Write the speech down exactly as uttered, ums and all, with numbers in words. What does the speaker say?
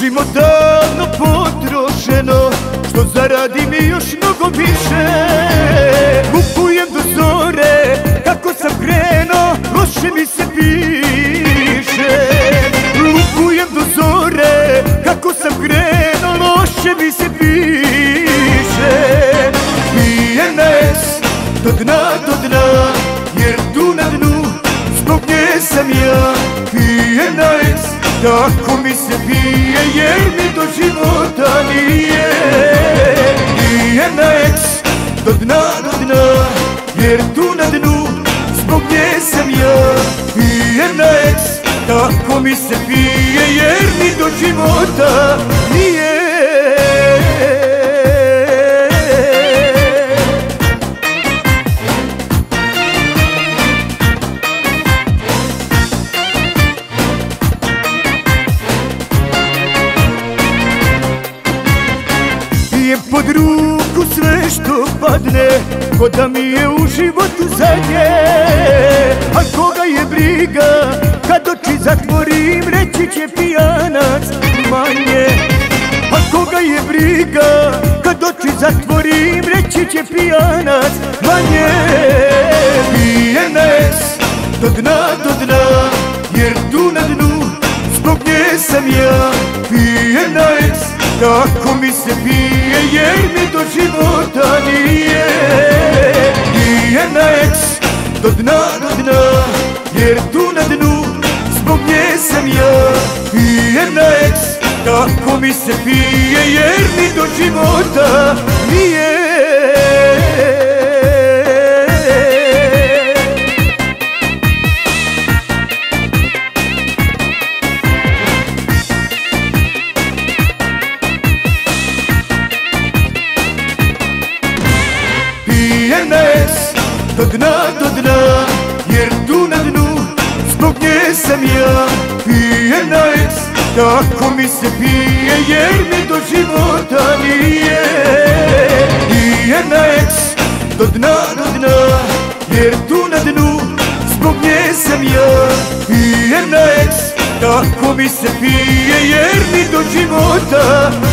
Trošimo davno potrošeno, što zaradim i još mnogo više. Kupujem do zore, kako sam krenuo, loše mi se piše. Kupujem do zore, kako sam krenuo, loše mi se piše. Pijem na es, do dna, do dna, jer tu na dnu, zbog nje sam ja. Pijem na es, tako mi se pije, jer mi do života nije. Pijem na eks, do dna, do dna, jer tu na dnu, zbog nje sam ja. Pijem na eks, tako mi se pije, jer mi do života nije. Pijem pod ruku sve što padne, ko da mi je u životu zadnje. A koga je briga, kad oči zatvorim, reći će pijanac manje. A koga je briga, kad oči zatvorim, reći će pijanac manje. Pijem na es, do dna, do dna, jer tu na dnu, zbog nje sam ja. Pijem na es, tako mi se pije, jer mi do života nije. Pijem na eks, do dna, do dna, jer tu na dnu, zbog nje sam ja. Pijem na eks, tako mi se pije, jer mi do života nije. Pijem na es, do dna, do dna, jer tu na dnu, zbog nje sam ja. Pijem na eks, tako mi se pije, jer mi do života nije. Pijem na eks, do dna, do dna, jer tu na dnu, zbog nje sam ja. Pijem na eks, tako mi se pije, jer mi do života